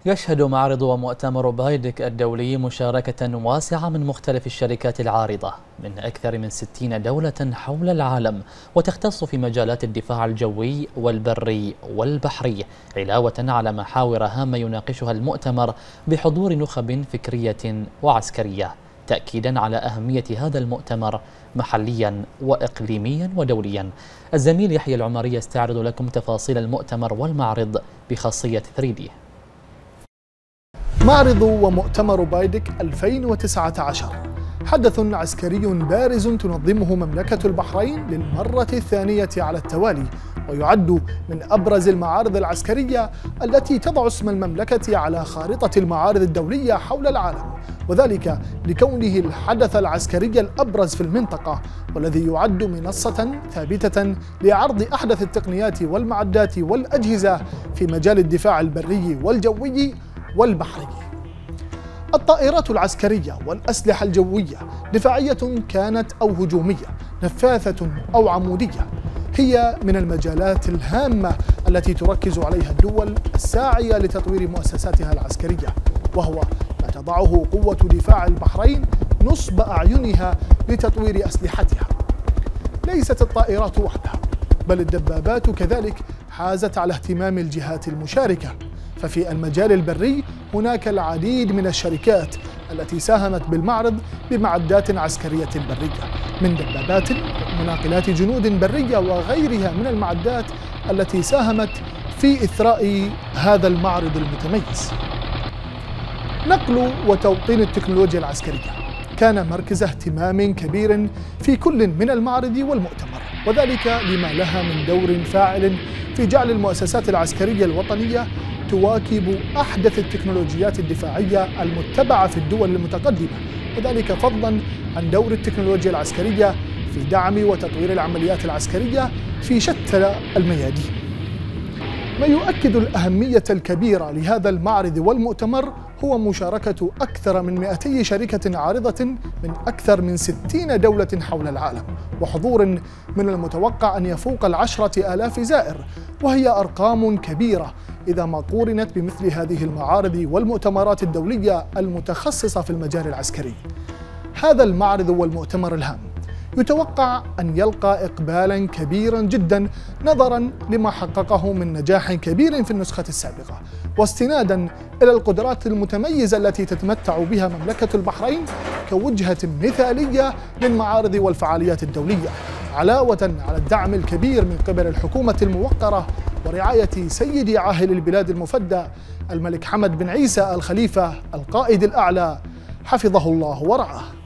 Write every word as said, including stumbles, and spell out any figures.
يشهد معرض ومؤتمر بايدك الدولي مشاركة واسعة من مختلف الشركات العارضة من أكثر من ستين دولة حول العالم، وتختص في مجالات الدفاع الجوي والبري والبحري، علاوة على محاور هامة يناقشها المؤتمر بحضور نخب فكرية وعسكرية، تأكيدا على أهمية هذا المؤتمر محليا وإقليميا ودوليا. الزميل يحيى العمري يستعرض لكم تفاصيل المؤتمر والمعرض بخاصية ثري دي. معرض ومؤتمر بايدك ألفين وتسعة عشر حدث عسكري بارز تنظمه مملكة البحرين للمرة الثانية على التوالي، ويعد من أبرز المعارض العسكرية التي تضع اسم المملكة على خارطة المعارض الدولية حول العالم، وذلك لكونه الحدث العسكري الأبرز في المنطقة، والذي يعد منصة ثابتة لعرض أحدث التقنيات والمعدات والأجهزة في مجال الدفاع البري والجوي والبحري. الطائرات العسكرية والأسلحة الجوية دفاعية كانت أو هجومية، نفاثة أو عمودية، هي من المجالات الهامة التي تركز عليها الدول الساعية لتطوير مؤسساتها العسكرية، وهو ما تضعه قوة دفاع البحرين نصب أعينها لتطوير أسلحتها. ليست الطائرات وحدها، بل الدبابات كذلك حازت على اهتمام الجهات المشاركة، ففي المجال البري هناك العديد من الشركات التي ساهمت بالمعرض بمعدات عسكرية برية، من دبابات ومناقلات جنود برية وغيرها من المعدات التي ساهمت في إثراء هذا المعرض المتميز. نقل وتوطين التكنولوجيا العسكرية كان مركز اهتمام كبير في كل من المعرض والمؤتمر، وذلك لما لها من دور فاعل في جعل المؤسسات العسكرية الوطنية تواكب أحدث التكنولوجيات الدفاعية المتبعة في الدول المتقدمة، وذلك فضلا عن دور التكنولوجيا العسكرية في دعم وتطوير العمليات العسكرية في شتى الميادين. ما يؤكد الأهمية الكبيرة لهذا المعرض والمؤتمر هو مشاركة أكثر من مئتي شركة عارضة من أكثر من ستين دولة حول العالم، وحضور من المتوقع أن يفوق العشرة آلاف زائر، وهي أرقام كبيرة إذا ما قورنت بمثل هذه المعارض والمؤتمرات الدولية المتخصصة في المجال العسكري. هذا المعرض والمؤتمر الهام يتوقع أن يلقى إقبالا كبيرا جدا نظرا لما حققه من نجاح كبير في النسخة السابقة، واستنادا إلى القدرات المتميزة التي تتمتع بها مملكة البحرين كوجهة مثالية للمعارض والفعاليات الدولية، علاوة على الدعم الكبير من قبل الحكومة الموقرة ورعاية سيد عاهل البلاد المفدى الملك حمد بن عيسى الخليفة القائد الأعلى حفظه الله ورعاه.